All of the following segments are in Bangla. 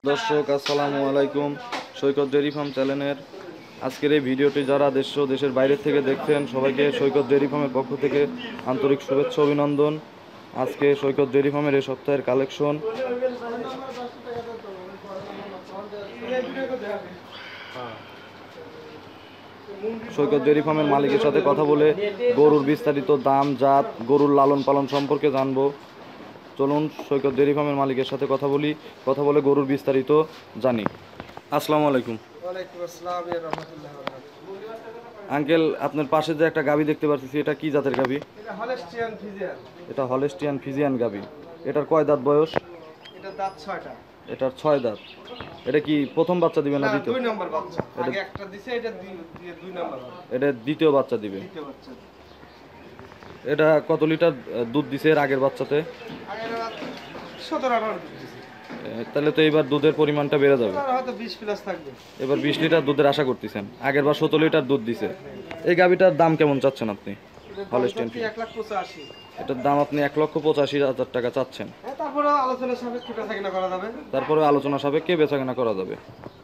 দর্শক আসসালামু আলাইকুম, সৈকত ডেয়ারি ফার্ম চ্যানেলের আজকের এই ভিডিওটি যারা দেশ ও দেশের বাইরে থেকে দেখছেন সবাইকে সৈকত ডেয়ারি ফার্মের পক্ষ থেকে আন্তরিক শুভেচ্ছা অভিনন্দন। আজকে সৈকত ডেয়ারি ফার্মের এই সপ্তাহের কালেকশন। সৈকত ডেয়ারি ফার্মের মালিকের সাথে কথা বলে গরুর বিস্তারিত দাম, জাত, গরুর লালন পালন সম্পর্কে জানবো। চলুন সৈকত ডেয়ারি ফার্মের মালিকের সাথে কথা বলে গরুর বিস্তারিত জানি। আসসালামু আলাইকুম। ওয়ালাইকুম আসসালাম ওয়া রাহমাতুল্লাহি ওয়া বারাকাতুহু। আঙ্কেল, আপনার পাশে যে একটা গাভী দেখতে পাচ্ছি, এটা কি জাতের গাভী? এটা হলস্টিয়ান ফ্রিজিয়ান। এটা হলস্টিয়ান ফ্রিজিয়ান গাভী। এটার কয় দাঁত বয়স? এটা দাঁত 6টা। এটার 6 দাঁত। এটা কি প্রথম বাচ্চা দিবে না দ্বিতীয়? 2 নম্বর বাচ্চা। আগে একটা দিছে, এটা দিয়ে 2 নম্বর হবে। এটা দ্বিতীয় বাচ্চা দিবে। দ্বিতীয় বাচ্চা। এটা কত লিটার দুধ দিছে এর আগের বাচ্চাতে? আগের 17-18 দিছে। তাহলে তো এবার দুধের পরিমাণটা বেড়ে যাবে। হয়তো 20 প্লাস থাকবে। এবার 20 লিটার দুধের আশা করতেছেন। আগের বার 17 লিটার দুধ দিছে। এই গাভীটার দাম কেমন চাচ্ছেন আপনি? হলস্টিয়ান 1,85,000। এটার দাম আপনি 1,85,000 টাকা চাচ্ছেন। হ্যাঁ, তারপরে আলোচনা সাপেক্ষে বেচাকেনা করা যাবে। তারপরে আলোচনা সাপেক্ষে বেচাকেনা করা যাবে।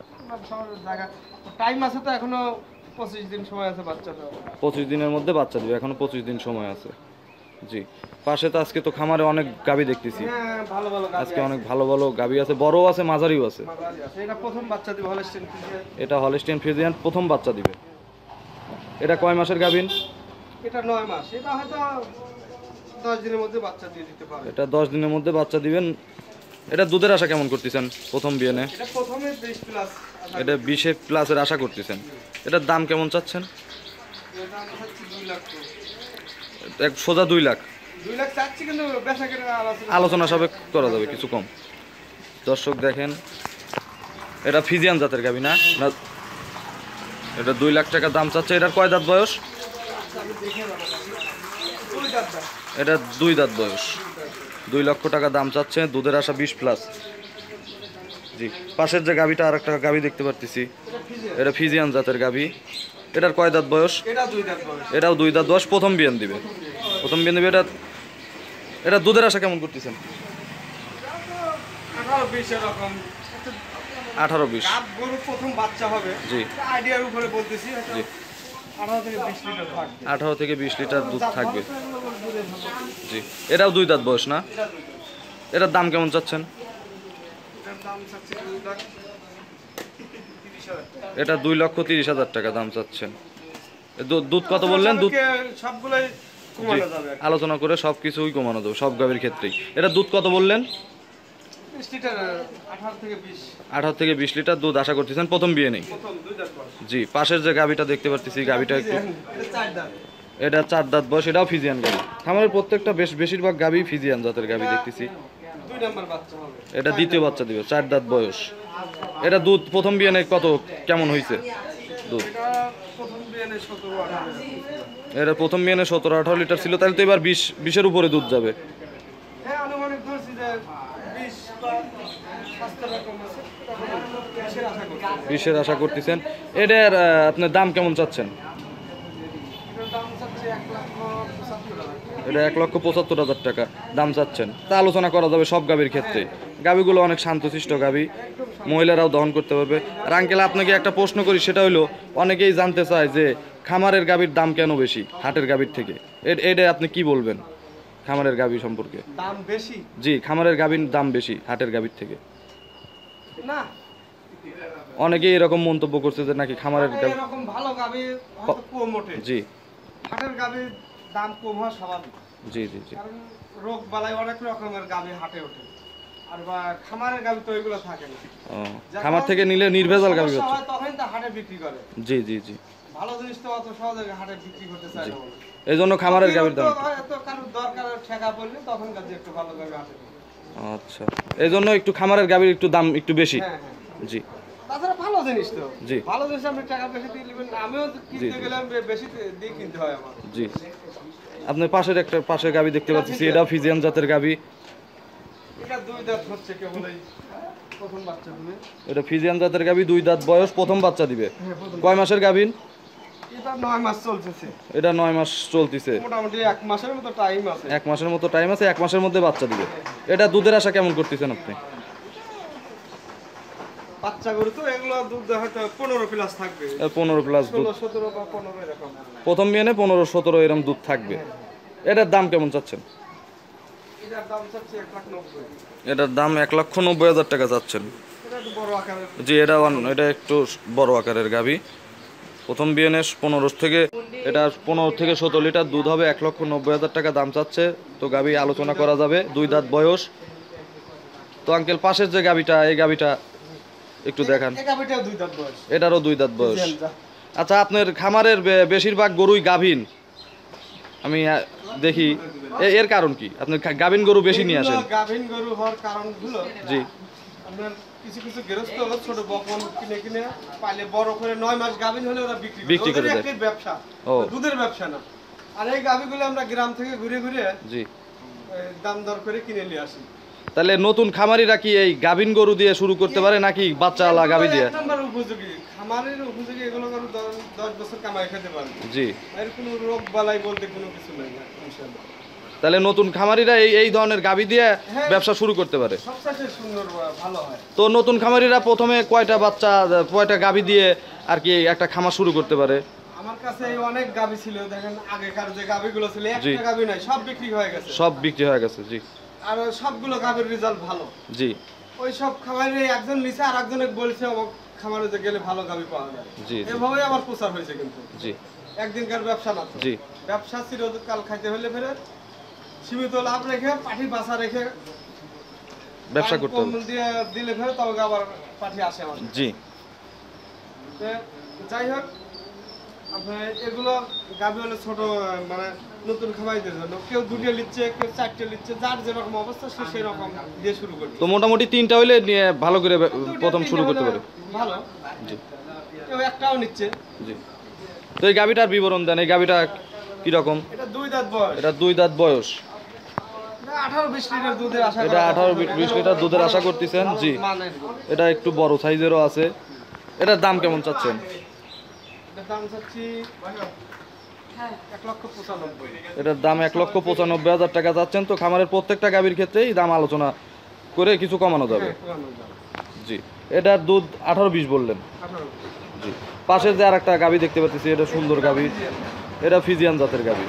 টাইম আছে তো, এখনো 25 দিন সময় আছে বাচ্চাটা। 25 দিনের মধ্যে বাচ্চা দিবে, এখনো 25 দিন সময় আছে। জি, পাশে তো আজকে তো খামারে অনেক গাভী দেখতেছি। হ্যাঁ, ভালো ভালো গাভী আজকে অনেক ভালো ভালো গাভী আছে, বড়ও আছে, মাঝারিও আছে। এটা প্রথম বাচ্চা দিবে হলস্টিয়ান ফ্রিজিয়ান। এটা হলস্টিয়ান ফ্রিজিয়ান প্রথম বাচ্চা দিবে। এটা কয় মাসের গাভীন? এটা 9 মাস। এটা হয়তো 10 দিনের মধ্যে বাচ্চা দিয়ে দিতে পারে। এটা 10 দিনের মধ্যে বাচ্চা দিবেন। এটা দুধের আশা কেমন করতেছেন প্রথম বিয়ানে? এটা প্রথমে 20 প্লাস। এটা 20 প্লাসের আশা করতেছেন। এটার দাম কেমন চাচ্ছেন? এর দাম হচ্ছে 2 লাখ। এক সোজা 2 লাখ। 2 লাখ চাচ্ছি, কিন্তু বেচাকেনা আলোচনা সাপেক্ষে করা যাবে কিছু কম। দর্শক দেখেন, এটা ফ্রিজিয়ান জাতের গাভী না? এটা 2 লাখ টাকা দাম চাচ্ছে। এটার কয় দাঁত বয়স? এটা 2 দাঁত বয়স। 2 লক্ষ টাকা দাম চাচ্ছে, দুধের আশা 20 প্লাস। জি, পাশের যে গাভীটা আর একটা গাভী দেখতে পারতেছি, এটা ফ্রিজিয়ান জাতের গাভী। এটার কয় দাঁত বয়স? এটা 2 দাঁত বয়স। এটাও 2 দাঁত বয়স, প্রথম বিয়ান দিবে। প্রথম বিয়ান দিবে। এটা দুধের আশা কেমন করতেছেন? 18-20 এরকম। 18-20। গাব গরু প্রথম বাচ্চা হবে। জি, আইডিয়ার উপরে বলতেছি। জি, 18 থেকে 20 লিটার থাকবে। 18 থেকে 20 লিটার দুধ থাকবে। জি, এটাও 2 দাঁত বয়স না? এটার দাম কেমন চাচ্ছেন? এটার দাম চাচ্ছি 2 লাখ 30,000 টাকা। এটা 2,30,000 টাকা দাম চাচ্ছেন। দুধ কত বললেন? দুধ সবগুলাই কমানো যাবে। আলোচনা করে সবকিছুই কমানো যাবে সব গাভীর ক্ষেত্রেই। এটা দুধ কত বললেন? 20 লিটার, 18 থেকে 20। 18 থেকে 20 লিটার দুধ আশা করতেছেন প্রথম বিয়ে নেই। প্রথম 2 দাঁত বয়স। জি, পাশের যে গাভীটা দেখতে পারতেছি, গাভীটা একটু, এটা 4 দাঁত। এটা 4 দাঁত বয়স। এটাও ফ্রিজিয়ান গাভী। খামারের প্রত্যেকটা বেশিরভাগ গাভী ফ্রিজিয়ান জাতের গাভী দেখতেছি। 2 নম্বর বাচ্চা হবে। এটা দ্বিতীয় বাচ্চা দিবে, 4 দাঁত বয়স। এটা দুধ প্রথম বিয়ে নেই কত কেমন হয়েছে দুধ? এটা প্রথম বিয়ানে 17-18। এটা প্রথম বিয়ানে 17-18 লিটার ছিল, তাহলে তো এবার 20-20-এর উপরে দুধ যাবে। হ্যাঁ, আনুমানিক ধরছি যে 20 বা 5 রকম আছে। 20-এর আশা করছি। 20-এর আশা করতেছেন। এটার আপনার দাম কেমন চাচ্ছেন? এটার দাম চাচ্ছে 1,75,000 টাকা। এটা 1,75,000 টাকা দাম চাচ্ছেন। তা আলোচনা করা যাবে সব গাভীর ক্ষেত্রে। গাভীগুলো অনেক শান্তশিষ্ট গাভী, মহিলারাও দহন করতে পারবে। আর আঙ্কেল, আপনাকে একটা প্রশ্ন করি, সেটা হলো অনেকেই জানতে চায় যে খামারের গাভীর দাম কেন বেশি হাটের গাভীর থেকে। এটা আপনি কি বলবেন খামারের গাভী সম্পর্কে? দাম বেশি জি, খামারের গাভীর দাম বেশি হাটের গাভীর থেকে। না, অনেকেই এরকম মন্তব্য করছে যে নাকি খামারের গাভী। এরকম ভালো গাভী হয়তো কম ওঠে। জি, হাটের গাভীর দাম কম হওয়া স্বাভাবিক। জি, জি, জি। কারণ রোগ বালাই অনেক রকমের গাভী হাটে ওঠে। আর বা খামারের গাভী তো এগুলো থাকে না। ও, খামার থেকে নিলে নির্ভেজাল গাভী সমস্যা হচ্ছে। হয় তখন তো হাটে বিক্রি করে। জি, জি, জি। ভালো জিনিস তো অত সহজে হাটে বিক্রি করতে চায় না বলে। এই জন্য খামারের গাভীর দাম। হয়তো কারোর দরকার ঠেকা পড়লে তখন কাজে একটু ভালো গাভী হাটে। আচ্ছা, এই জন্য একটু খামারের গাভীর একটু দাম একটু বেশি। হ্যাঁ, হ্যাঁ। জি, তাছাড়া ভালো জিনিস তো। জি। ভালো জিনিস আপনি টাকা বেশি দিয়ে নেবেন। আমিও কিনতে জি। গেলাম বেশি দিয়ে কিনতে হয় আমার। জি। আপনার পাশের গাভী দেখতে পাচ্ছি, এটাও ফ্রিজিয়ান জাতের গাভী। এটা 2 দাঁত হচ্ছে কেবলই প্রথম বাচ্চা দিবে। এটা ফ্রিজিয়ান জাতের গাভী, 2 দাঁত বয়স, প্রথম বাচ্চা দিবে। কয় মাসের গাভীন? এটা 9 মাস চলতেছে। এটা 9 মাস চলতেছে। মোটামুটি 1 মাসের মতো টাইম আছে। 1 মাসের মতো টাইম আছে, 1 মাসের মধ্যে বাচ্চা দিবে। এটা দুধের আশা কেমন করতেছেন আপনি? বাচ্চা গরু তো এগুলো দুধ হয়তো 15 প্লাস থাকবে, 15 প্লাস দুধ 16 17 বা 15 এরকম। প্রথম বিয়ানে 15-17 এরকম দুধ থাকবে। এটার দাম কেমন চাচ্ছেন? এটার দাম চাচ্ছি 1,90,000। এটার দাম 1,90,000 টাকা চাচ্ছেন। এটা একটু বড় আকারের। জি, এটা একটু বড় আকারের গাভী। প্রথম বিয়ানে 15 থেকে 17 লিটার দুধ হবে, 1,90,000 টাকা দাম চাচ্ছে। তো গাভী আলোচনা করা যাবে, 2 দাঁত বয়স। তো আঙ্কেল পাশের যে গাভীটা, এই গাভীটা একটু দেখান। এই গাভীটাও 2 দাঁত বয়স। এটারও 2 দাঁত বয়স। আচ্ছা, আপনার খামারের বেশিরভাগ গরুই গাভীন, আমি দেখি। এর কারণ কি? আপনি গাভীন গরু বেশি নিয়ে আসেন? গাভীন গরু হওয়ার কারণগুলো, জি, আপনার কিছু কিছু গৃহস্থ ছোট বকন কিনে পাইলে বড় করে 9 মাস গাভীন হলে ওরা বিক্রি করে দেয়। একই ব্যবসা, দুধের ব্যবসা না। আর এই গাভীগুলো আমরা গ্রাম থেকে ঘুরে ঘুরে জি দাম দর করে কিনে নিয়ে আসি। তাহলে নতুন খামারিরা কি এই গাভীন গরু দিয়ে শুরু করতে পারে নাকি বাচ্চাওয়ালা গাভী দিয়ে? এক নম্বর উপযোগী, খামারের উপযোগী, এগুলো গরু 10 বছর কামাই খেতে পারে। জি, এর কোনো রোগ বালাই বলতে কোনো কিছু নাই ইনশাআল্লাহ। তাহলে নতুন খামারিরা এই ধরনের গাভী দিয়ে ব্যবসা শুরু করতে পারে। সবচেয়ে সুন্দর, ভালো হয়। তো নতুন খামারিরা প্রথমে কয়টা গাভী দিয়ে আর কি একটা খামার শুরু করতে পারে? আমার কাছে অনেক গাভী ছিল, দেখেন আগেকার যে গাভীগুলো ছিল, একটা গাভী নাই, সব বিক্রি হয়ে গেছে। সব বিক্রি হয়ে গেছে। জি, আর সবগুলো গাভীর রেজাল্ট ভালো। জি, ওই সব খামারে একজন নিচে আর একজনে বলছে আমার খামারে যে গেলে ভালো গাভী পাওয়া যায়। জি, এভাবেই আমার প্রচার হয়েছে। কিন্তু জি, একদিনকার ব্যবসা না। জি, ব্যবসা চিরকাল খাইতে হলে ফেরে সীমিত লাভ রেখে পাঠি বাসা রেখে ব্যবসা করতে হবে। দিয়ে দিলে ফেরে তবে আবার পাঠি আসে আমার। জি, যাই হোক, আপনার এগুলো গাভী হলে ছোট, মানে নতুন খামারিদের জন্য। কেউ 2টে নিচ্ছে, কেউ 4টে নিচ্ছে, যার যেরকম অবস্থা সে সেই রকম দিয়ে শুরু করবে। তো মোটামুটি 3টা হইলে নিয়ে ভালো করে প্রথম শুরু করতে পারে। ভালো। জি, কেউ একটাও নিচ্ছে। জি। তো এই গাভীটার বিবরণ দেন, এই গাভীটা কিরকম? এটা 2 দাঁত বয়স। এটা 2 দাঁত বয়স। 18-20 লিটার দুধের আশা এটা 18-20 লিটার দুধের আশা করতেছেন। জি, এটা একটু বড় সাইজেরও আছে। এটার দাম কেমন চাচ্ছেন? এটার দাম চাচ্ছি 1,95,000। এটার দাম 1,95,000 টাকা চাচ্ছেন। তো খামারের প্রত্যেকটা গাভীর ক্ষেত্রেই দাম আলোচনা করে কিছু কমানো যাবে। জি, এটার দুধ 18-20 বললেন। 18। জি, পাশে যে আরেকটা গাভী দেখতে পাচ্ছি, এটা সুন্দর গাভী, এটা ফিজিয়ান জাতের গাভী।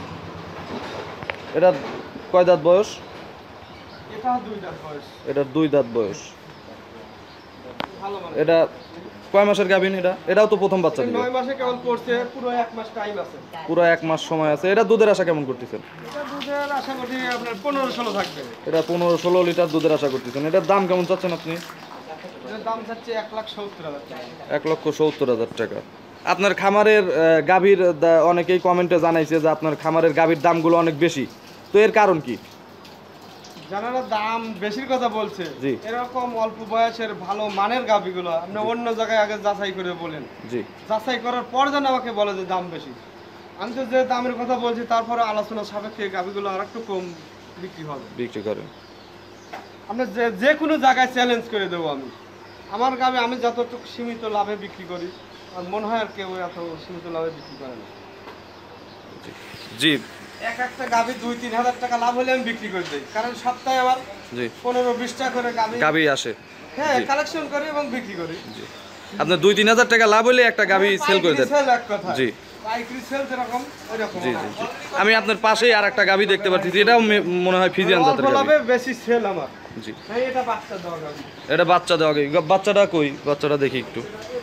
এটা কয় দাঁত বয়স? এটা 2 দাঁত বয়স। এটার 2 দাঁত বয়স। ভালো মানে। এটা কয় মাসের গাভীন? এটাও তো প্রথম বাচ্চা দিবে। 9 মাসে কেবল পড়ছে, পুরো 1 মাস টাইম আছে। পুরো 1 মাস সময় আছে। এটা দুধের আশা কেমন করতেছেন? এটা দুধের আশা করি আপনার 15-16 থাকবে। এটা 15-16 লিটার দুধের আশা করতেছেন। এটার দাম কেমন চাচ্ছেন আপনি? এটার দাম চাচ্ছি 1,70,000 টাকা। 1,70,000 টাকা। আপনার খামারের গাভীর অনেকেই কমেন্টে জানাইছে যে আপনার খামারের গাভীর দামগুলো অনেক বেশি। তো এর কারণ কি? যারা দাম বেশির কথা বলছে, জি, এরকম অল্প বয়সের ভালো মানের গাভীগুলো আপনি অন্য জায়গায় আগে যাচাই করে বলেন। জি, যাচাই করার পর যেন আমাকে বলে যে দাম বেশি। আমি তো যে দামের কথা বলছি তারপরে আলোচনা সাপেক্ষে গাভীগুলো আর একটু কম বিক্রি হবে। বিক্রি করেন। আমরা যে কোনো জায়গায় চ্যালেঞ্জ করে দেবো। আমার গাভী আমি যতটুকু সীমিত লাভে বিক্রি করি, আর মনে হয় আর কেউ এত সীমিত লাভে বিক্রি করে না। জি, একটা গাভী 2-3 হাজার টাকা লাভ হলে আমি বিক্রি করে দিই, কারণ সপ্তাহে আবার জি 15-20 টাকা করে গাভী আসে। হ্যাঁ কালেকশন করি এবং বিক্রি করি। জি, আপনার 2-3 হাজার টাকা লাভ হলে একটা গাভী সেল করে দেন। জি, পাইকারি সেল যেরকম ওইরকম। জি, জি, জি। আমি আপনার পাশেই আর একটা গাভী দেখতে পাচ্ছি, এটাও মনে হয় ফিজিয়ান জাতের গাভী। লাভে বেশি সেল আমার। জি, এটা বাচ্চা দেওয়া গাভী। এটা বাচ্চা দেওয়া গাভী। বাচ্চাটা কই? বাচ্চাটা দেখি একটু।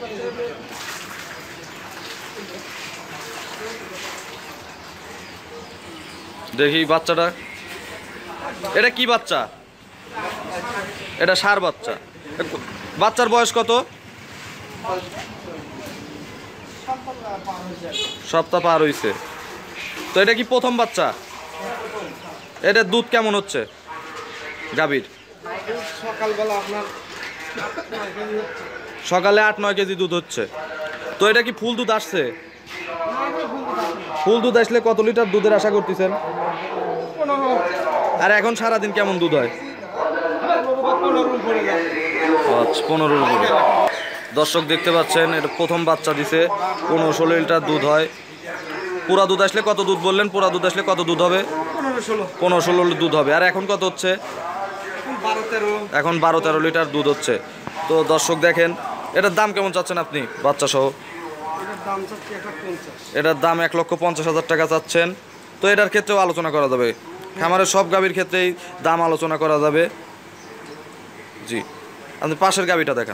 দেখি বাচ্চাটা। এটা কি বাচ্চা? এটা ষাঁড় বাচ্চা। বাচ্চার বয়স কত? সপ্তাহ পার হইছে। তো এটা কি প্রথম বাচ্চা? এটার দুধ কেমন হচ্ছে গাভীর? সকালবেলা আপনার সকালে 8-9 কেজি দুধ হচ্ছে। তো এটা কি ফুল দুধ আসছে? ফুল দুধ আসলে কত লিটার দুধের আশা করতেছেন? 15 আর এখন সারাদিন কেমন দুধ হয়? 15 উপরে যায়। আচ্ছা, 15-র উপরে। দর্শক দেখতে পাচ্ছেন, এটা প্রথম বাচ্চা দিছে। 15-16 লিটার দুধ হয়। পুরা দুধ আসলে কত দুধ বললেন? পুরা দুধ আসলে কত দুধ হবে? 15-16। 15-16 দুধ হবে। আর এখন কত হচ্ছে? 12-13। এখন 12-13 লিটার দুধ হচ্ছে। তো দর্শক দেখেন এটার দাম কেমন চাচ্ছেন আপনি বাচ্চা সহ? এটার দাম 1,50,000 টাকা চাচ্ছেন। তো এটার ক্ষেত্রেও আলোচনা করা যাবে, খামারের সব গাভীর ক্ষেত্রেই দাম আলোচনা করা যাবে। জি, আপনি পাশের গাভীটা দেখেন।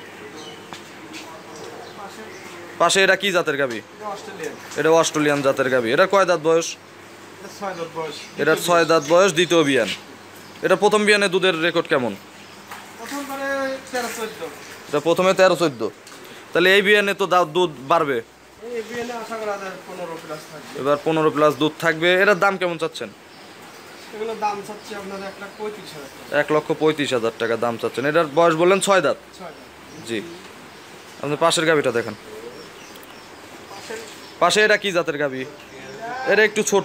পাশে এটা কি জাতের গাভী? এটা অস্ট্রেলিয়ান জাতের গাভী। এটার কয় দাঁত বয়স? এটার 6 দাঁত বয়স, দ্বিতীয় বিয়ান। এটা প্রথম বিয়ানে দুধের রেকর্ড কেমন? এটা প্রথমে 13-14। তাহলে এই বিয়ানে তো দুধ বাড়বে, এবার 15+ দুধ থাকবে। এটার দাম কেমন চাচ্ছেন? 1,35,000 টাকা দাম চাচ্ছেন। এটার বয়স বললেন 6 দাঁত। জি, আপনি পাশের গাভীটা দেখেন। পাশে এটা কি জাতের গাভী? এটা একটু ছোট,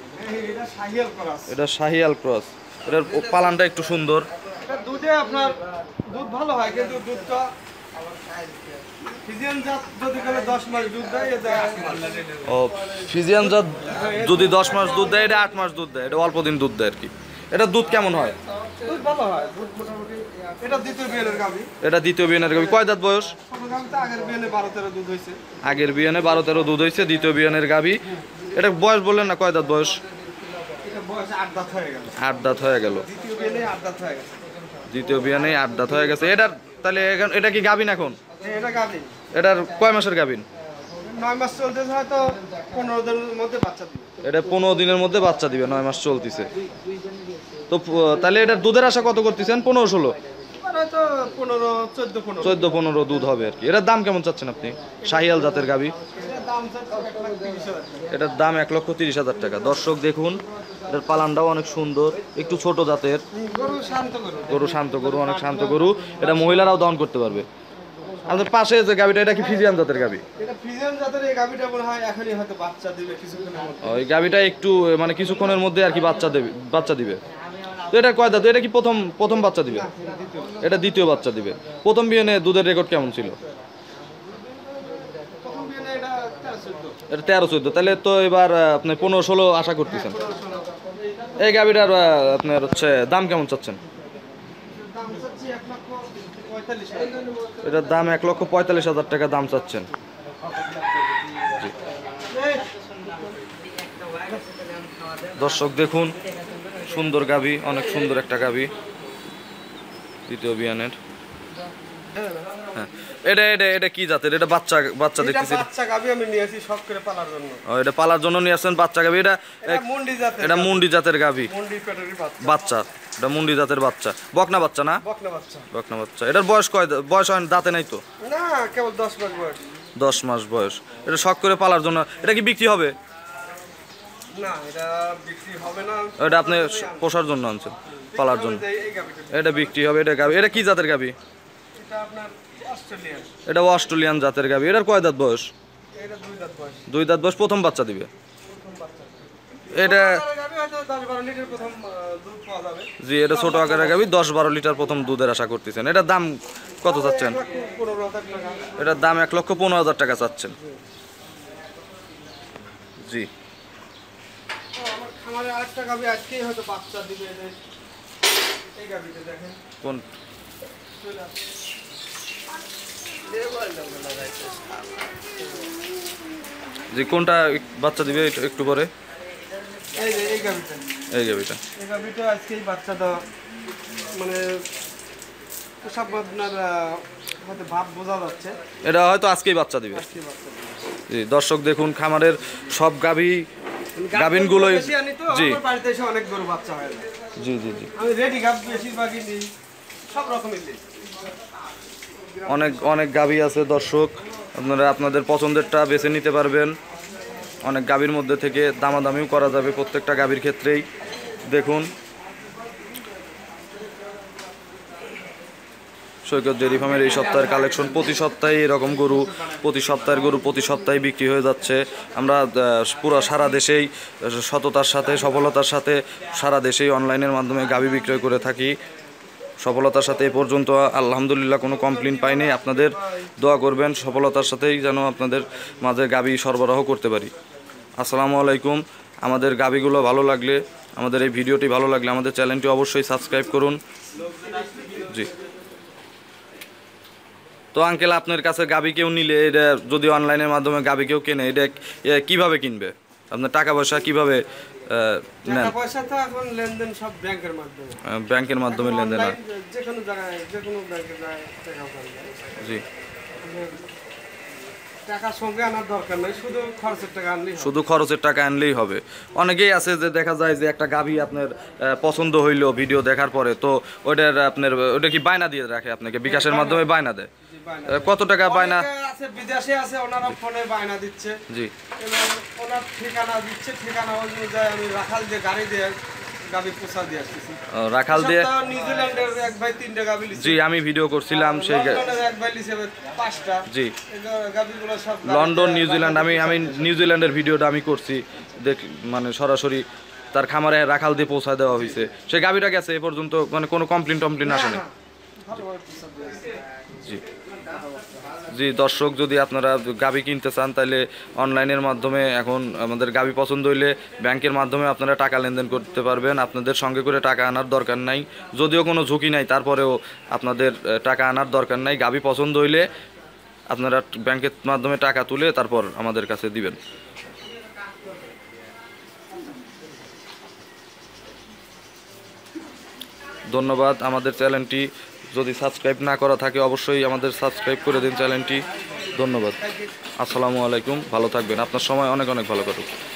এটা শাহিয়াল ক্রস। এটার পালানটা একটু সুন্দর। দুধে আপনার দুধ ভালো হয়, কিন্তু দুধটা ফিজিয়ান জাত যদি করে 10 মাস দুধ দেয়, এটা 8 মাস। ও, ফিজিয়ান জাত যদি 10 মাস দুধ দেয়, এটা 8 মাস দুধ দেয়। এটা অল্প দিন দুধ দেয় আর কি। এটা দুধ কেমন হয়? দুধ ভালো হয়, দুধ মোটামুটি। এটা দ্বিতীয় বিয়ানের গাভী। এটা দ্বিতীয় বিয়ানের গাভী। কয় দাঁত বয়স? ছোট গাভীতে আগের বিয়ানে 12-13 দুধ হয়েছে। আগের বিয়ানে 12-13 দুধ হয়েছে, দ্বিতীয় বিয়ানের গাভী। এটা বয়স বললেন না, কয় দাঁত বয়স? এটা বয়স 8 দাঁত হয়ে গেল। 8 দাঁত হয়ে গেল। দ্বিতীয় বিয়ানে 8 দাঁত হয়ে গেছে। দ্বিতীয় বিয়ানে 8 দাঁত হয়ে গেছে। এটার তাহলে এটা কি গাভীন এখন? এটা গাভী। এটার কয় মাসের গাভীন? 9 মাস চলতেছে, হয়তো 15 দিনের মধ্যে বাচ্চা দিবে। এটা 15 দিনের মধ্যে বাচ্চা দিবে, 9 মাস চলতেছে। তো তাহলে এটার দুধের আশা কত করতেছেন? 15-16? হয়তো 15, 14-15 দুধ হবে আর কি। এটার দাম কেমন চাচ্ছেন আপনি? শাহিয়াল জাতের গাভী। এটার দাম 1,30,000 টাকা। দর্শক দেখুন, এটার পালানটাও অনেক সুন্দর, একটু ছোট জাতের গরু, শান্ত গরু, অনেক শান্ত গরু। এটা মহিলারাও দহন করতে পারবে। আমাদের পাশে যে গাভীটা, এটা কি ফিজিয়ান জাতের গাভী? এটা ফিজিয়ান জাতের এই গাভীটা মনে হয় এখনই হয়তো বাচ্চা দিবে কিছুক্ষণের মধ্যে। ওই গাভীটা একটু মানে কিছুক্ষণের মধ্যে আর কি বাচ্চা দিবে। তো এটা কয় দাঁত? এটা কি প্রথম বাচ্চা দিবে? এটা দ্বিতীয় বাচ্চা দিবে। প্রথম বিয়ানে দুধের রেকর্ড কেমন ছিল? প্রথম বিয়ানে এটা 13-14। এটা 13-14। তাহলে তো এবার আপনি 15-16 আশা করতেছেন। এই গাভীটার আপনার হচ্ছে দাম কেমন চাচ্ছেন? দাম চাচ্ছি 1,45,000। এটার দাম 1,45,000 টাকা দাম চাচ্ছেন। জি, দর্শক দেখুন, সুন্দর গাভী, অনেক সুন্দর একটা গাভী, দ্বিতীয় বিয়ানের। হ্যাঁ, এটা কি জাতের? এটা বাচ্চা দেখতেছি। বাচ্চা গাভী আমি নিয়ে আসি শখ করে পালার জন্য। এটা পালার জন্য নিয়ে আসছেন বাচ্চা গাভী। এটা মুন্ডি জাতের। এটা মুন্ডি জাতের গাভী। মুন্ডি পেটারি বাচ্চা। এটা মুন্ডি জাতের বাচ্চা, বকনা বাচ্চা না? বকনা বাচ্চা। এটার বয়স বয়স হয় দাঁতে নাই তো? না, কেবল 10 মাস বয়স। 10 মাস বয়স। এটা শখ করে পালার জন্য। এটা কি বিক্রি হবে? না, এটা বিক্রি হবে না। এটা আপনি পোষার জন্য আনছেন, পালার জন্য। এটা বিক্রি হবে। এটা গাভী। এটা কি জাতের গাভী? এটা আপনার অস্ট্রেলিয়ান। এটা অস্ট্রেলিয়ান জাতের গাভী। এটার কয় দাঁত বয়স? এটা 2 দাঁত বয়স। 2 দাঁত বয়স, প্রথম বাচ্চা দিবে। এটা গাভী হয়তো 10-12 লিটার প্রথম দুধ পাওয়া যাবে। জি, এটা ছোট আকারের গাভী, 10-12 লিটার প্রথম দুধের আশা করতেছেন। এটার দাম কত চাচ্ছেন? 1,15,000 টাকা। এটার দাম 1,15,000 টাকা চাচ্ছেন। জি, আমার খামারে আরেকটা গাভী আজকেই হয়তো বাচ্চা দিবে। এই গাভীটা দেখেন কোন? জি, কোনটা বাচ্চা দিবে একটু পরে? এই গাভীটা। এই গাভীটা। এই গাভীটা আজকেই বাচ্চা দাও, মানে সব আপনার হয়তো ভাব বোঝা যাচ্ছে। এটা হয়তো আজকেই বাচ্চা দিবে। আজকেই বাচ্চা দিবে। জি, দর্শক দেখুন, খামারের সব গাভীনগুলোই। জি, আমার বাড়িতে এসে অনেক গরু বাচ্চা হয়। জি জি জি, আমি রেডি গাভ বেশিরভাগই নিই, সব রকমের নিই। অনেক গাভী আছে দর্শক, আপনারা আপনাদের পছন্দেরটা বেছে নিতে পারবেন। অনেক গাভীর মধ্যে থেকে দামাদামিও করা যাবে প্রত্যেকটা গাভীর ক্ষেত্রেই। দেখুন, সৈকত ডেয়ারি ফার্মের এই সপ্তাহের কালেকশন। প্রতি সপ্তাহে এরকম গরু, প্রতি সপ্তাহে বিক্রি হয়ে যাচ্ছে। আমরা পুরো সারা দেশেই সততার সাথে, সফলতার সাথে সারা দেশেই অনলাইনের মাধ্যমে গাভী বিক্রয় করে থাকি। সফলতার সাথে এ পর্যন্ত আলহামদুলিল্লাহ কোনো কমপ্লেন পাইনি। আপনাদের দোয়া করবেন সফলতার সাথেই যেন আপনাদের মাঝে গাভী সরবরাহ করতে পারি। আসসালামু আলাইকুম। আমাদের গাভীগুলো ভালো লাগলে, আমাদের এই ভিডিওটি ভালো লাগলে আমাদের চ্যানেলটি অবশ্যই সাবস্ক্রাইব করুন। জি। তো আঙ্কেল আপনার কাছে গাবি কেউ নিলে এটা যদি অনলাইনের মাধ্যমে গাবি কেউ কেনে এটা কিভাবে কিনবে? আপনার টাকা পয়সা কিভাবে নেন? টাকা পয়সা তো এখন লেনদেন সব ব্যাংকের মাধ্যমে। ব্যাংকের মাধ্যমে লেনদেন হয়। যে কোনো জায়গায় যে কোনো ব্যাংকে যায় টাকা পাওয়া যায়। জি, টাকা সঙ্গে আনার দরকার নাই, শুধু খরচের টাকা আনলেই হবে। শুধু খরচের টাকা আনলেই হবে। অনেকেই আছে যে দেখা যায় যে একটা গাভী আপনার পছন্দ হইলো ভিডিও দেখার পরে, তো ওইটার আপনার ওটা কি বায়না দিয়ে রাখে আপনাকে বিকাশের মাধ্যমে বায়না দেয়? জি, বায়না। কত টাকা বায়না? অনেকে আছে বিদেশে আছে, ওনারা ফোনে বায়না দিচ্ছে জি, এবং ওনার ঠিকানা দিচ্ছে, ঠিকানা অনুযায়ী আমি রাখাল দিয়ে গাড়ি দিয়ে গাবি পোষা দিয়ে আসতেছি। রাখাল দিয়ে। সপ্তাহে নিউজিল্যান্ডের এক ভাই 3টা গাবি লিছে। জি, আমি ভিডিও করছিলাম সেই লন্ডনের এক ভাই লিছে 5টা। জি, এই গাবিগুলো সব লন্ডন নিউজিল্যান্ড, আমি নিউজিল্যান্ডের ভিডিওটা আমি করছি, দেখ মানে সরাসরি তার খামারে রাখাল দিয়ে পৌঁছায় দেওয়া হয়েছে। সে গাবিটা গেছে এ পর্যন্ত, মানে কোনো কমপ্লেন আসেনি। ভালোভাবে পোষা দিয়ে আসছে। জি, জি দর্শক, যদি আপনারা গাবি কিনতে চান তাহলে অনলাইনের মাধ্যমে এখন আমাদের গাবি পছন্দ হইলে ব্যাংকের মাধ্যমে আপনারা টাকা লেনদেন করতে পারবেন। আপনাদের সঙ্গে করে টাকা আনার দরকার নাই, যদিও কোনো ঝুঁকি নাই, তারপরেও আপনাদের টাকা আনার দরকার নাই। গাবি পছন্দ হইলে আপনারা ব্যাংকের মাধ্যমে টাকা তুলে তারপর আমাদের কাছে দিবেন। ধন্যবাদ। আমাদের চ্যানেলটি যদি সাবস্ক্রাইব না করা থাকে অবশ্যই আমাদের সাবস্ক্রাইব করে দিন চ্যানেলটি। ধন্যবাদ। আসসালামু আলাইকুম, ভালো থাকবেন। আপনার সময় অনেক অনেক ভালো কাটুক।